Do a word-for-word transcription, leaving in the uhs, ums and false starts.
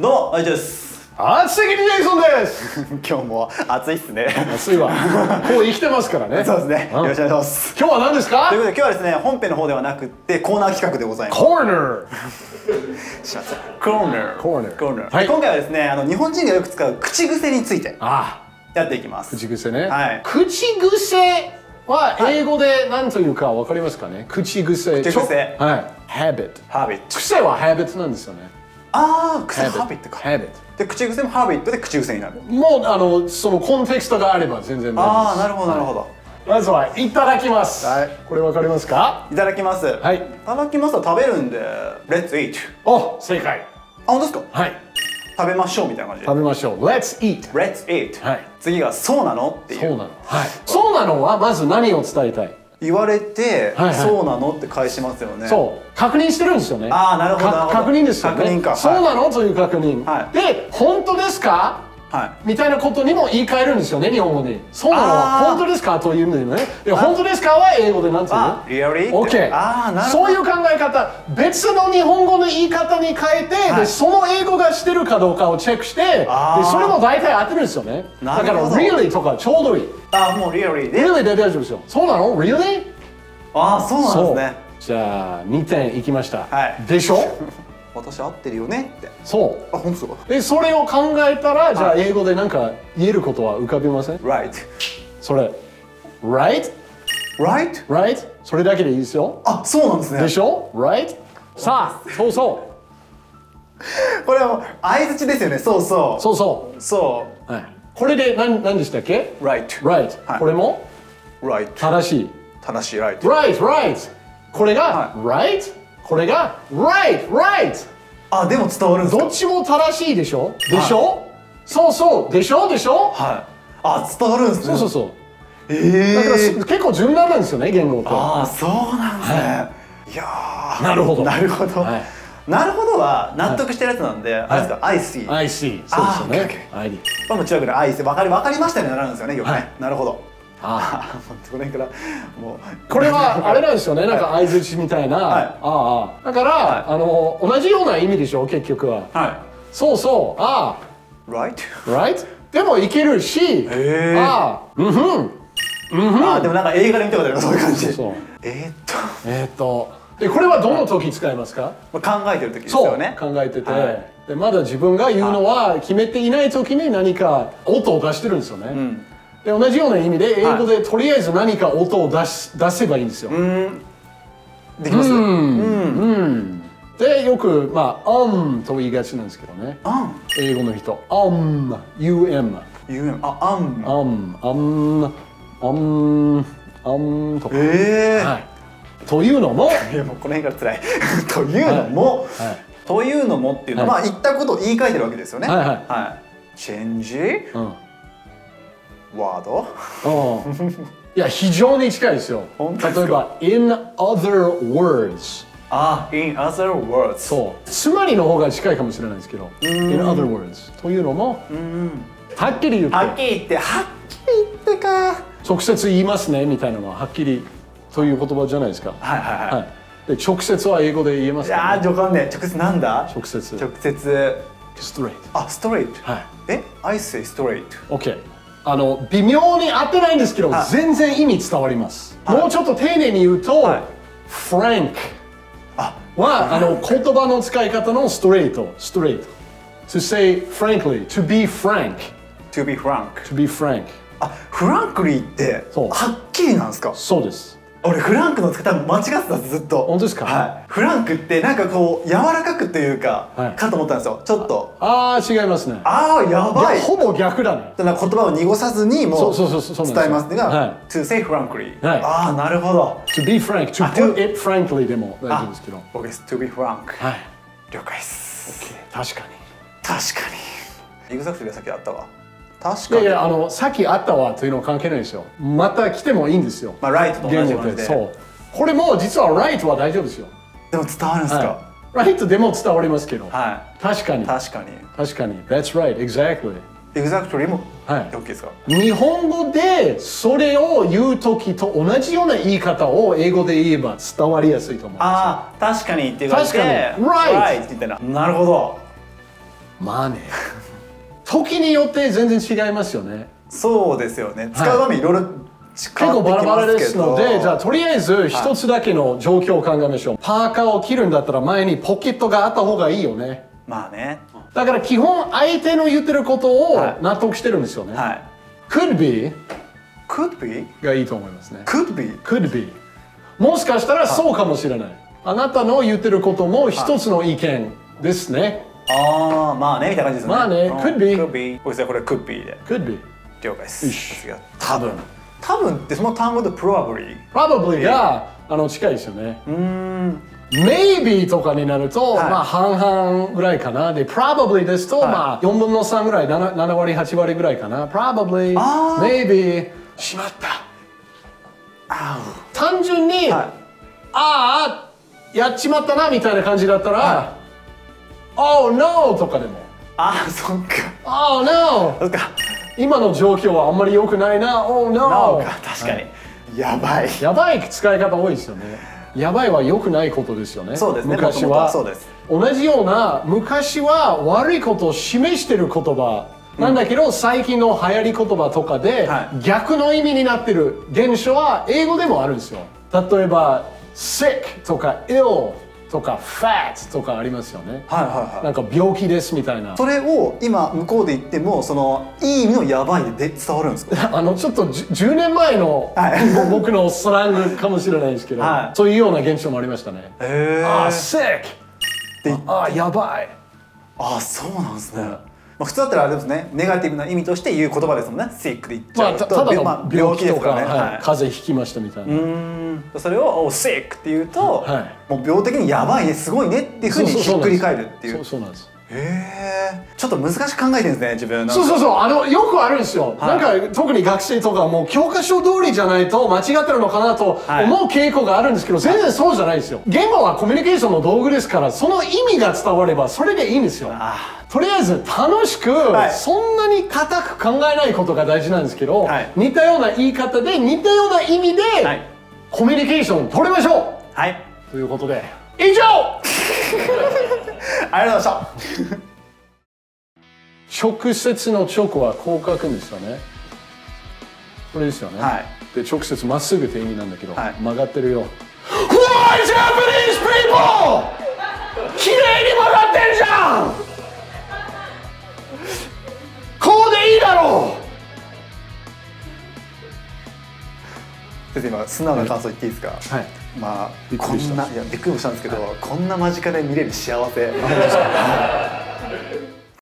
どうも、あいちです。 厚木ジェイソンです。 今日も暑いっすね。 暑いわ。こう生きてますからね。 そうですね。よろしくお願いします。 今日は何ですか？ ということで、今日はですね、本編の方ではなくて、コーナー企画でございます。 コーナー。 しまった。コーナー。 コーナー。 コーナー。 はい。 今回はですね、あの日本人がよく使う口癖についてあやっていきます。 口癖ね。 はい。 口癖は英語で何というかわかりますかね？口癖。 口癖。 はい。habit。 habit。 癖は habit なんですよね。 ああ、癖は habit か。 habit。 で、口癖も habit で口癖になる。 もうあのそのコンテクストがあれば全然大丈夫です。 ああ、なるほどなるほど。 まずはいただきます。 はい。 これわかりますか？ いただきます。 はい。いただきますは食べるんで、Let's eat。 お、正解。 あ、本当ですか？ はい。 食べましょうみたいな感じで。 食べましょう。Let's eat。 Let's eat。 はい。 次がそうなのっていう。 そうなの。はい。そうなのはまず何を伝えたい？ 言われて、 はいはい、 そうなのって返しますよね。 そう確認してるんですよね。 ああ、なるほど。 確認ですよね。 確認か。 そうなのという確認。 はい、 で、本当ですか、 はい、 みたいなことにも言い換えるんですよね、日本語で。そうなのは本当ですかというんだよね。で、本当ですかは英語でなんて言うの？ Really? OK。 ああ、なるほど。 そういう考え方、別の日本語の言い方に変えて、はい、でその英語がしてるかどうかをチェックして、でそれも大体合ってるんですよね。だから Really とかちょうどいい。 ああ、もう Really で。 Really で大丈夫ですよ。そうなの Really？ ああ、そうなんですね。 じゃあにてんいきました。 はい。 でしょ？ 私合ってるよねって。 そう。 あ、本当そうか。 で、それを考えたら、じゃあ英語で何か言えることは浮かびません？ Right。 それ。Right？ Right？ Right？ それだけでいいですよ。 あ、そうなんですね。 でしょ？ Right？ さあ、そうそう。 これはもう相槌ですよね。そうそう。 そうそう。 そう。 はい。これで何何でしたっけ？ Right。 Right。はい、これも Right。 正しい。 正しい Right。 Right、Right。これが Right。これが Right、Right。 あ、でも伝わるんですか？ どっちも正しいでしょ？でしょ？そうそう。でしょ？でしょ？ はい。あ、伝わるんですね。 そうそうそう。 ええ。 だから結構柔軟なんですよね、言語って。 ああ、そうなんですね。いやー。 なるほど。 なるほど。なるほどは納得してるやつなんで、あれですか、I see。 I see。そうですよね。 I see。これも中学で I see。わかり、わかりましたね、なるんですよね、よくね。なるほど。ああ、これからもうこれはあれなんですよね、なんか相づちみたいな。ああ、だからあの同じような意味でしょ、結局は。はい。そうそう。ああ。 Right。 Right。でもいけるし。ああ。うんふん。うんふん。 ああ、でもなんか映画で見たことある、そういう感じ。そう。えっと。 えっと。でこれはどの時使いますか？ 考えてる時ですよね。 そう考えてて、でまだ自分が言うのは決めていない時に何か音を出してるんですよね。で同じような意味で英語でとりあえず何か音を出し出せばいいんですよ。 できます？うんうんでよくまあ um と言いがちなんですけどね。英語の人 um um um あ um um um um um とか。 ええ。 はい。というのも、 いやもうこの辺から辛い。というのも、というのもっていうのは、まあ言ったことを言い換えてるわけですよね。はいはい。チェンジ、ワード。 いや非常に近いですよ。例えば in other words。 あ、in other words。 そう。つまりの方が近いかもしれないですけど、in other words。というのも、はっきり言って、 はっきり言って、はっきり言ってか。 直接言いますねみたいなのははっきり。という言葉じゃないですか。はいはいはい。で直接は英語で言えますか？ いやー、わかんねえ。直接なんだ？ 直接。 直接。 straight。 あ、straight。はい。え、I say straight。 OK。あの微妙に合ってないんですけど、全然意味伝わります。もうちょっと丁寧に言うと、frank はあの言葉の使い方のストレート、ストレート。To say frankly, to be frank。 To be frank。 To be frank。 あ、フランクリーってはっきりなんですか？そうです。 俺フランクの使い方間違ってたんです、ずっと。 本当ですか？ はい。フランクってなんかこう柔らかくというか、かと思ったんですよ。ちょっと。 ああ、違いますね。 ああ、やばい。 ほぼ逆だね。 言葉を濁さずにもう伝えますのが to say frankly。ああ、なるほど。 to be frank、to put it frankly でも大丈夫ですけど。 僕です。to be frank。 はい。 了解です。 確かに。 確かに。エグザクトリーはさっきあったわ。確かに。 いやいや、あのさっきあったわというのは関係ないですよ。また来てもいいんですよ。 まあライトと同じ感じで。 そう。これも実はライトは大丈夫ですよ。 でも伝わるんですか？ ライトでも伝わりますけど。 はい。 確かに。 確かに。 確かに。That's right, exactly. エグザクトリーも OK ですか？ 日本語でそれを言うときと同じような言い方を英語で言えば伝わりやすいと思います。 ああ、確かにって言われて、 確かに。 Right って言ったら、なるほど。 まあね時によって全然違いますよね。 そうですよね。使う場面いろいろ結構バラバラですので、じゃあとりあえず一つだけの状況を考えましょう。パーカーを着るんだったら前にポケットがあった方がいいよね。 まあね。 だから基本相手の言ってることを納得してるんですよね。 はい。 could be could be がいいと思いますね。 could be could be もしかしたらそうかもしれない。あなたの言ってることも一つの意見ですね。 ああ、まあねみたいな感じですね。 まあね、could be could be。これこれ could be で。 could be 了解です。 多分。 多分ってその単語で probably。 probably があの近いですよね。 うん。 maybe とかになると、まあ半々ぐらいかな。で probably ですと、まあよんぶんのさんぐらい、なな割はち割ぐらいかな。probably maybe しまった。単純に、ああやっちまったなみたいな感じだったら、oh no とかでも。 ああ、そっか。 oh no そっか。 今の状況はあんまり良くないな。oh no 確かに。やばい。 やばい使い方多いですよね。やばいは良くないことですよね。 そうですね。 昔はそうです。 同じような昔は悪いことを示している言葉なんだけど、うん、最近の流行り言葉とかで、はい、逆の意味になっている現象は英語でもあるんですよ。例えば sick とか ill とか fat とかありますよね。はいはいはい。なんか病気ですみたいな。 それを今向こうで言ってもそのいい意味のやばいで伝わるんですか？ あのちょっとじゅうねんまえの、はい、僕のスラングかもしれないですけど、はい、そういうような現象もありましたね。へえ。あ、sick。あ、やばい。 あ、そうなんですね。うん、まあ普通だったらあれですね、ネガティブな意味として言う言葉ですもんね。sick で言っちゃうと、 まあ、ただの病気とか、 ね、はい、 風邪ひきましたみたいな。うん。 それを sick って言うと、はい、もう病的にやばいね、すごいねっていうふうにひっくり返るっていう。 そうそうなんです。 へえ。ちょっと難しく考えてるんですね、自分。 そうそうそう、あのよくあるんですよ。はい、なんか特に学生とかもう教科書通りじゃないと間違ってるのかなと思う傾向があるんですけど、全然そうじゃないですよ。言語はコミュニケーションの道具ですから、その意味が伝わればそれでいいんですよ。とりあえず楽しく、はい、そんなに固く考えないことが大事なんですけど、はい、似たような言い方で似たような意味で、はい、コミュニケーションを取りましょう。はい。ということで以上ありがとうございました。 直接の直はこう書くんですよね。これですよね。はい、で直接まっすぐって意味なんだけど、はい、曲がってるよ。Why Japanese people! 綺麗に曲がってるじゃん。こうでいいだろう。 先生今素直な感想言っていいですか？はい。まあこんないやびっくりもしたんですけど、はい、こんな間近で見れる幸せ。